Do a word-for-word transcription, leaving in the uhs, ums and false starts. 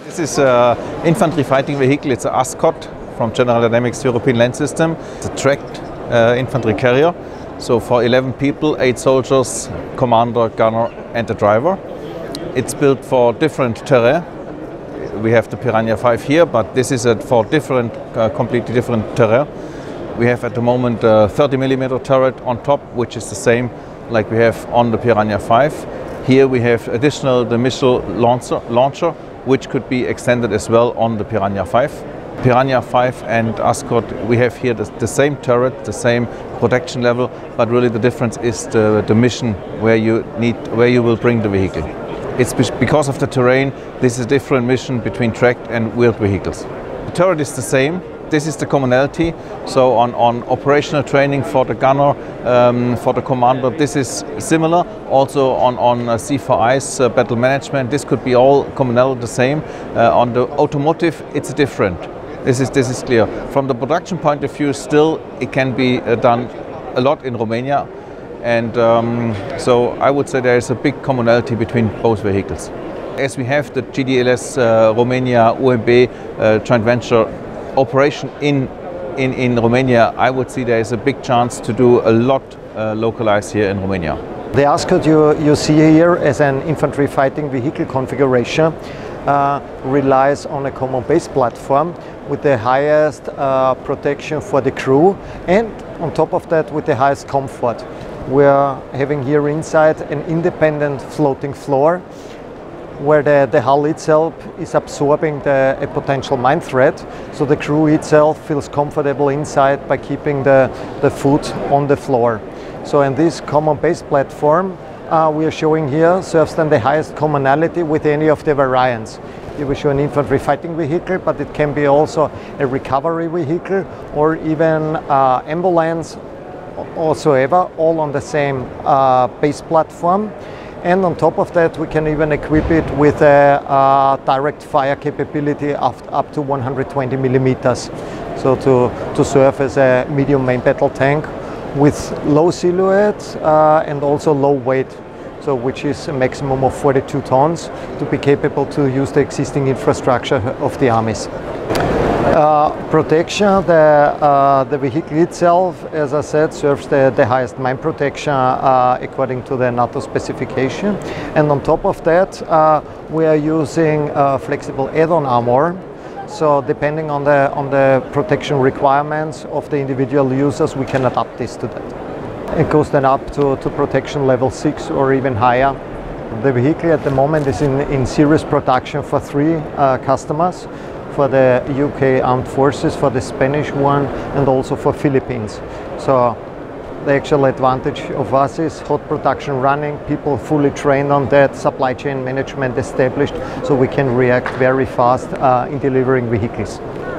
This is an infantry fighting vehicle. It's an Ascot from General Dynamics European Land System. It's a tracked uh, infantry carrier. So for eleven people, eight soldiers, commander, gunner and a driver. It's built for different terrain. We have the Piranha five here, but this is a, for different, uh, completely different terrain. We have at the moment a thirty millimeter turret on top, which is the same like we have on the Piranha five. Here we have additional the missile launcher, launcher, which could be extended as well on the Piranha five. Piranha five and Ascot, we have here the, the same turret, the same protection level, but really the difference is the, the mission where you need, where you will bring the vehicle. It's because of the terrain. This is a different mission between tracked and wheeled vehicles. The turret is the same. This is the commonality. So on, on operational training for the gunner, um, for the commander, this is similar. Also on, on uh, C four I's uh, battle management, this could be all commonality the same. Uh, on the automotive, it's different. This is, this is clear. From the production point of view, still it can be uh, done a lot in Romania. And um, so I would say there is a big commonality between both vehicles. As we have the G D L S uh, Romania U M B uh, joint venture operation in, in, in Romania, I would see there is a big chance to do a lot uh, localized here in Romania. The Ascot you, you see here as an infantry fighting vehicle configuration uh, relies on a common base platform with the highest uh, protection for the crew, and on top of that with the highest comfort. We are having here inside an independent floating floor where the, the hull itself is absorbing the, a potential mine threat, so the crew itself feels comfortable inside by keeping the, the foot on the floor. So in this common base platform uh, we are showing here serves then the highest commonality with any of the variants. Here we show an infantry fighting vehicle, but it can be also a recovery vehicle or even uh, ambulance also ever, all on the same uh, base platform. And on top of that, we can even equip it with a uh, direct fire capability of up to one hundred twenty millimeters. So to, to serve as a medium main battle tank with low silhouette uh, and also low weight. So which is a maximum of forty-two tons to be capable to use the existing infrastructure of the armies. Uh, protection, the, uh, the vehicle itself, as I said, serves the, the highest mine protection uh, according to the NATO specification. And on top of that, uh, we are using uh, flexible add-on armor. So depending on the, on the protection requirements of the individual users, we can adapt this to that. It goes then up to, to protection level six or even higher. The vehicle at the moment is in, in series production for three uh, customers. For the U K Armed Forces, for the Spanish one, and also for Philippines. So the actual advantage of us is hot production running, people fully trained on that, supply chain management established, so we can react very fast uh, in delivering vehicles.